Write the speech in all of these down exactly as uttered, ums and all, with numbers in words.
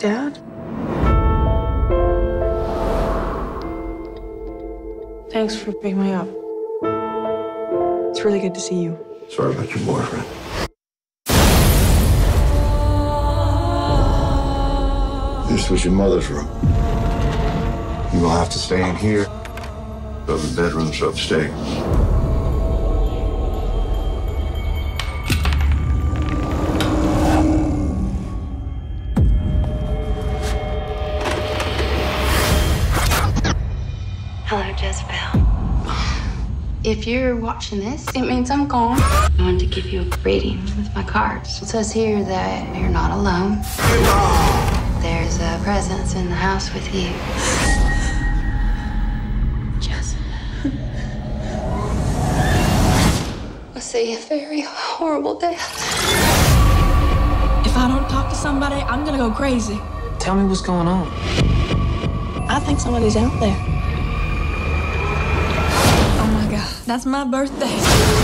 Dad? Thanks for picking me up. It's really good to see you. Sorry about your boyfriend. This was your mother's room. You will have to stay in here. The bedroom's upstairs. Hello, Jezebel. If you're watching this, it means I'm gone. I wanted to give you a reading with my cards. It says here that you're not alone. There's a presence in the house with you. Jezebel. I see a very horrible death. If I don't talk to somebody, I'm gonna go crazy. Tell me what's going on. I think somebody's out there. Oh my God, that's my birthday.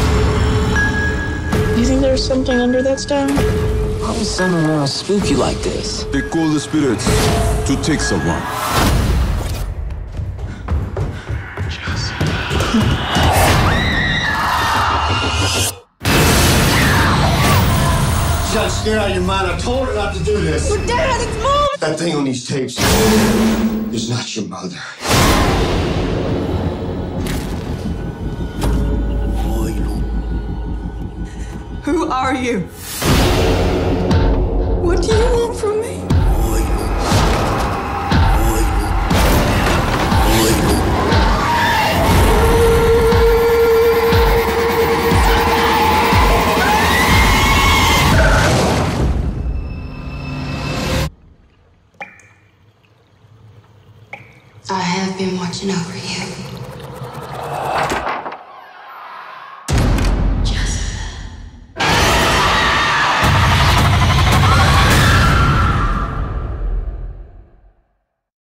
You think there's something under that stone? Why would someone want to spook you like this? They call the spirits to take someone. She got scared out of your mind. I told her not to do this. But Dad, it's Mom! That thing on these tapes is not your mother. Who are you? What do you want from me? I have been watching over you.